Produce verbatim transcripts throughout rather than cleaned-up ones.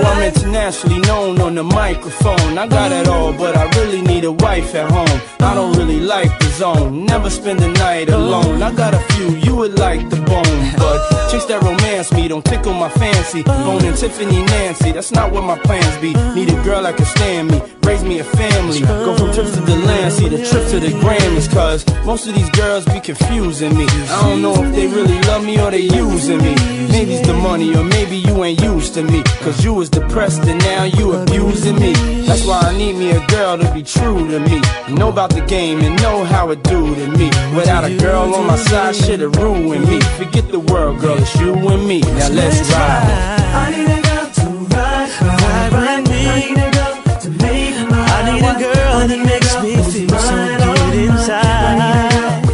I'm internationally known on the microphone. I got it all, but I really need a wife at home. I don't really like the zone, never spend the night alone. I got a few you would like the bone, but chicks that romance me don't tickle my fancy. Boning Tiffany Nancy, that's not what my plans be. Need a girl that can stand me, raise me a family. Go from trips to the land, see the trips to the Grammys. Cause most of these girls be confusing me. I don't know if they really love me or they using me. Maybe it's the money or maybe you ain't used to me. Cause you was depressed and now you abusing me. That's why I need me a girl to be true to me, know about the game and know how it do to me. Without a girl on my side, shit'll ruin me. Forget the world, girl, it's you and me. Now let's ride. I need a girl to ride, ride, ride me. I need a girl to make my I need a girl that makes me feel so good inside.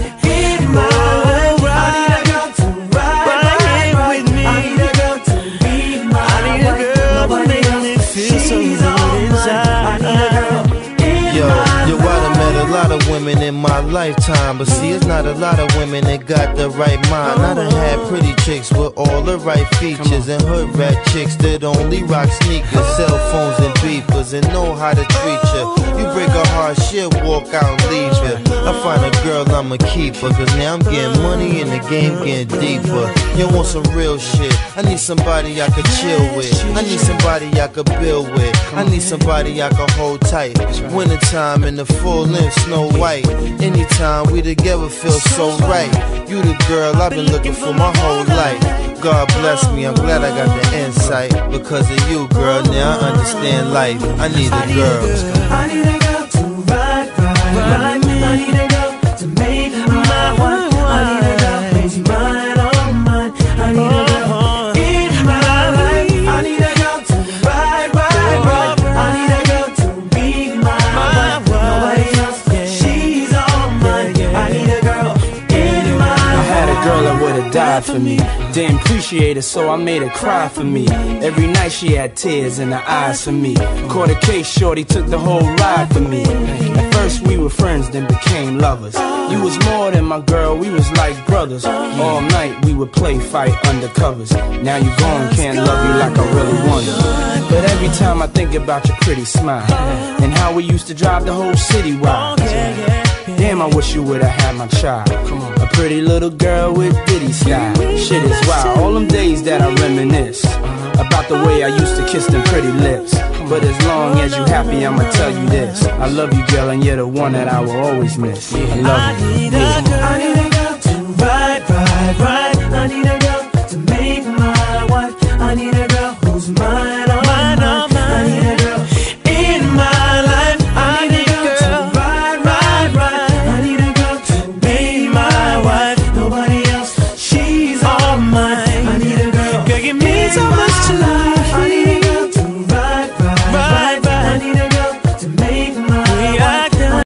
Women in my lifetime, but see, it's not a lot of women that got the right mind. I done had pretty chicks with all the right features, and hood rat chicks that only rock sneakers, cell phones and beepers, and know how to treat you. You break a heart, she'll walk out and leave you. I find a girl, I'ma keep her, cause now I'm getting money and the game getting deeper. You want some real shit, I need somebody I could chill with. I need somebody I could build with. I need somebody I could hold tight. Wintertime in the full length, Snow White. Anytime we together feel so right. You the girl I've been looking for my whole life. God bless me, I'm glad I got the insight. Because of you, girl, now I understand life. I need a girl. I need a girl to ride, ride, ride me. I need a girl to make my one. I need a girl who's mine, all mine. I need a girl in my life. I need a girl to ride, ride, ride. I need a girl to be my one. Nobody else, she's all mine. I need a girl in my life. I had a girl that would've died for me. Didn't appreciate it, so I made her cry for me. Every night she had tears in her eyes for me. Caught a case, shorty took the whole ride for me. At first we were friends, then became lovers. You was more than my girl, we was like brothers. All night we would play fight undercovers. Now you gone, can't love you like I really wanted. But every time I think about your pretty smile and how we used to drive the whole city wild. Damn, I wish you would've had my child. A pretty little girl with ditty style. Shit is wild, all them days that I reminisce about the way I used to kiss them pretty lips. But as long as you happy, I'ma tell you this: I love you, girl, and you're the one that I will always miss. I love you. I need a girl.